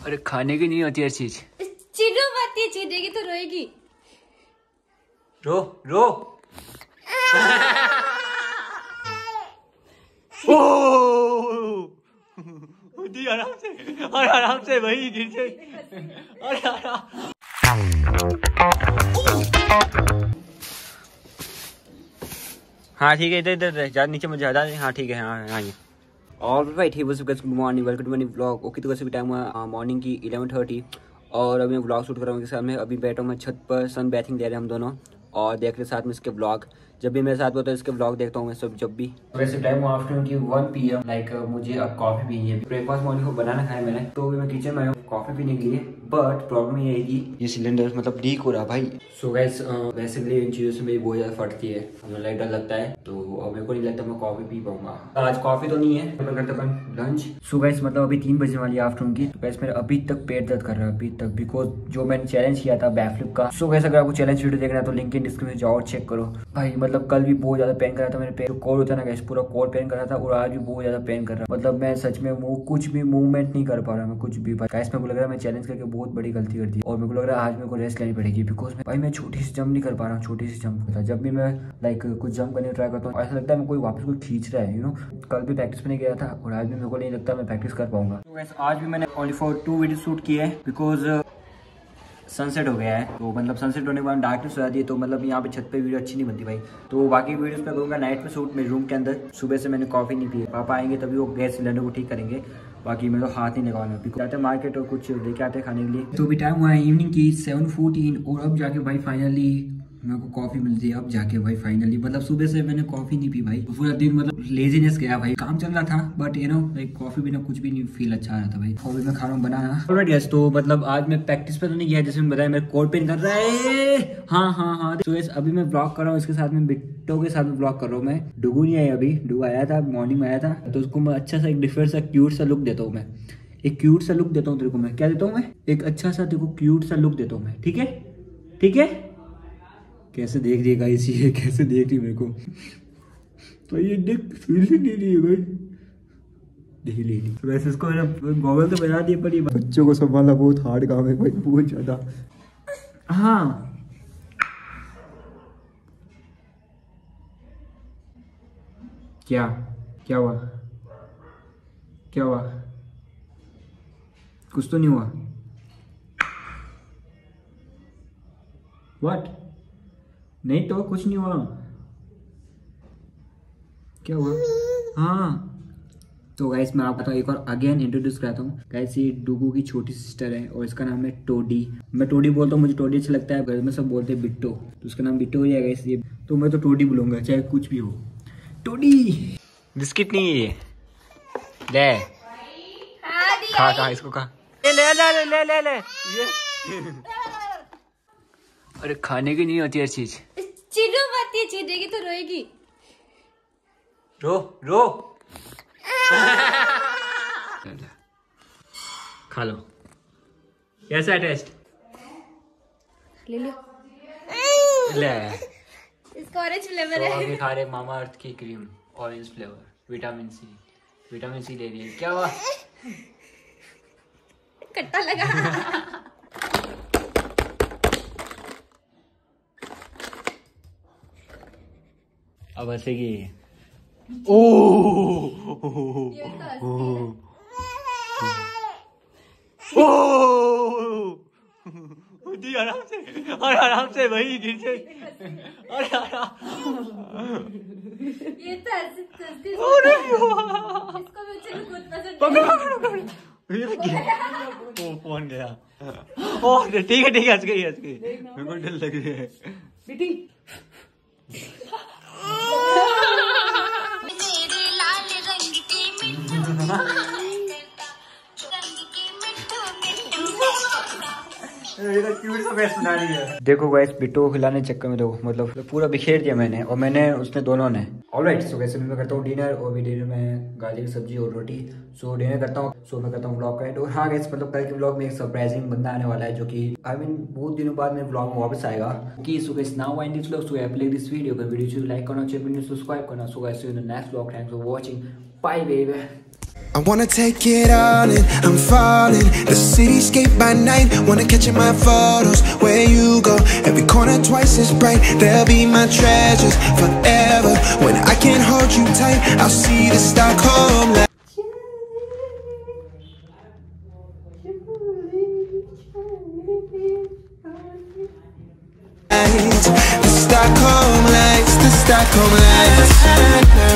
अरे खाने की नहीं होती हर चीज। चिल्लो मत, ये छीनेगी तो रोएगी। रो रो। आराम से और आराम से भाई नीचे। अरे आराम। हाँ ठीक है, इधर इधर ज्यादा नीचे मत ज्यादा। हाँ ठीक है। हाँ हाँ और भाई ठीक है। Good morning, welcome to my vlog. Okay तो वैसे भी टाइम हुआ मॉर्निंग की 11:30 और अभी मैं व्लॉग शूट कर रहा हूँ उनके साथ में। अभी बैठा हूँ मैं छत पर, सन बैथिंग ले रहे हैं हम दोनों और देख रहे साथ में इसके व्लॉग। जब भी मेरे साथ होता है इसके व्लॉग देखता हूँ मैं सब। जब भी वैसे टाइम हुआ आफ्टरनून की 1 PM। लाइक मुझे अब कॉफी पीनी है। ब्रेकफास्ट मॉर्निंग को बनाना खाया मैंने, तो मैं किचन में आया कॉफी पीने के लिए। बट प्रॉब्लम ये है कि ये सिलेंडर मतलब लीक हो रहा भाई। सो गाइस बेसिकली इन चीज़ों से मेरी बहुत ज़्यादा फटती है, हमें लाइक डर लगता है। तो अब मेरे को नहीं लगता मैं कॉफी पी पाऊंगा। आज कॉफी तो नहीं है, मैं करता अपन लंच। सो गाइस मतलब अभी 3 बजने वाली है आफ्टरनून की। तो गाइस मेरा अभी तक पेट दर्द कर रहा है अभी तक, बिकॉज जो मैंने चैलेंज किया था बैकफ्लिप का। सो गाइस अगर आपको चैलेंज वीडियो देखना है तो लिंक इन डिस्क्रिप्शन में जाओ और चेक करो भाई। मतलब कल भी बहुत ज्यादा पेन कर रहा था मेरे पेट, कोर होता है ना गाइस, पूरा कोर पेन कर रहा था और आज भी बहुत ज्यादा पेन कर रहा है। मतलब मैं सच में कुछ भी मूवमेंट नहीं कर पा रहा मैं कुछ भी। गाइस मेरे को लग रहा है मैं चैलेंज करके बहुत बड़ी गलती कर दी और मेरे को लग रहा है आज मेरे को रेस्ट लेनी पड़ेगी। बिकॉज भाई मैं छोटी सी जंप नहीं कर पा रहा हूँ, छोटी सी जंप करता। जब भी मैं लाइक कुछ जंप करने ट्राई करता हूँ ऐसा लगता है मैं कोई वापस कोई खींच रहा है, यू नो। कल भी प्रैक्टिस में नहीं गया था और आज भी मेरे को नहीं लगता मैं प्रैक्टिस कर पाऊंगा। तो आज भी मैंने ओनली फॉर 2 वीडियो शूट किए हैं बिकॉज सनसेट हो गया है। तो मतलब सनसेट होने के बाद डार्कनेस हो जाती है, तो मतलब यहाँ पे छत पे वीडियो अच्छी नहीं बनती भाई। तो बाकी वीडियोस पे करूँगा नाइट में शूट मेरे रूम के अंदर। सुबह से मैंने कॉफ़ी नहीं पी है, पापा आएंगे तभी वो गैस सिलेंडर को ठीक करेंगे। बाकी मैं तो हाथ नहीं लगाना, बिकॉज जाते हैं मार्केट और कुछ लेके आते हैं खाने के लिए। तो अभी टाइम हुआ है इवनिंग की 7:14 और अब जाके भाई फाइनली मेरे को कॉफी मिलती है। अब जाके भाई फाइनली, मतलब सुबह से मैंने कॉफी नहीं पी भाई, पूरा दिन मतलब लेजीनेस गया भाई। काम चल रहा था but you know like coffee बिना कुछ भी नहीं फील अच्छा आ रहा था भाई। और मैं खा रहा हूँ बनाना ऑलरेडी यस। तो मतलब आज मैं प्रैक्टिस पे तो नहीं गया, जैसे मैं बताया मेरे कोर पेन कर रहा है। हाँ हाँ हाँ। तो अभी मैं ब्लॉग कर रहा हूँ इसके साथ में, बिट्टो के साथ में ब्लॉग कर रहा हूँ मैं। डुगू नहीं आया अभी, डुगू आया था मॉर्निंग में आया था। तो उसको मैं अच्छा सा एक डिफरेंट सा क्यूट सा लुक देता हूँ मैं। एक क्यूट सा लुक देता हूँ तेरे को मैं। क्या देता हूँ मैं? एक अच्छा सा तेरे को क्यूट सा लुक देता हूँ मैं। ठीक है ठीक है। कैसे देख रही है गाइस ये, कैसे देख रही है मेरे को तो ये देख फील ही नहीं रही है भाई। देख ली तो वैसे इसको मैंने गॉगल तो बना दिए, पर ये बच्चों को संभालना बहुत हार्ड काम है भाई, बहुत ज्यादा। हाँ क्या क्या हुआ? क्या हुआ? कुछ तो नहीं हुआ? व्हाट? नहीं तो कुछ नहीं हुआ। क्या हुआ? हाँ तो गाइस मैं आपको एक और अगेन इंट्रोड्यूस कराता हूँ गाइस। ये डुगू की छोटी सिस्टर है और इसका नाम है टोडी। मैं टोडी बोलता हूँ, मुझे टोडी अच्छा लगता है। घर में सब बोलते हैं बिट्टो, तो उसका नाम बिट्टो ही है गाइस ये। तो मैं तो टोडी बोलूंगा चाहे कुछ भी हो। टोडी बिस्किट नहीं है ले खा खा इसको खा। ले ले ले ले ले ले ये। अरे खाने की नहीं होती हर चीज। चिल्लो मत, ये छीनेगी तो रोएगी। रो रो। खा लो। कैसा है टेस्ट? ले लो। ले इसका ऑरेंज फ्लेवर है। अभी खा रहे मामा अर्थ की cream orange flavour, vitamin C ले रही है। क्या हुआ? कट्टा लगा। अब ऐसे की ओ आराम से भाई नीचे। अरे आराम। ये तो इसको मुझे खुद पसंद है। फोन गया। ओह ठीक है हंस गई मेरे को डर लग रही है बेटी। देखो गाइस बिट्टू को खिलाने चक्कर में देखो मतलब पूरा बिखेर दिया मैंने और मैंने उसने दोनों ने। ऑलराइट सो वैसे मैं करता हूँ डिनर और भी डिनर में गाजर की सब्जी और रोटी। सो डिनर करता हूँ, सो मैं करता हूँ ब्लॉग का एंड। और हाँ गाइस मतलब कल के ब्लॉग में एक सरप्राइजिंग बंदा आने वाला है जो कि आई मीन बहुत दिनों बाद मेरे ब्लॉग में वापस आएगा कि so guys now and this vlog. So I play this video, video like करना, चैनल सब्सक्राइब करना। So guys see you in the next vlog. Thanks for watching, bye baby. I wanna take it all in, I'm falling. The cityscape by night, wanna catch in my photos. Where you go, every corner twice as bright. They'll be my treasures forever. When I can't hold you tight, I'll see the Stockholm lights. The Stockholm lights, the Stockholm lights.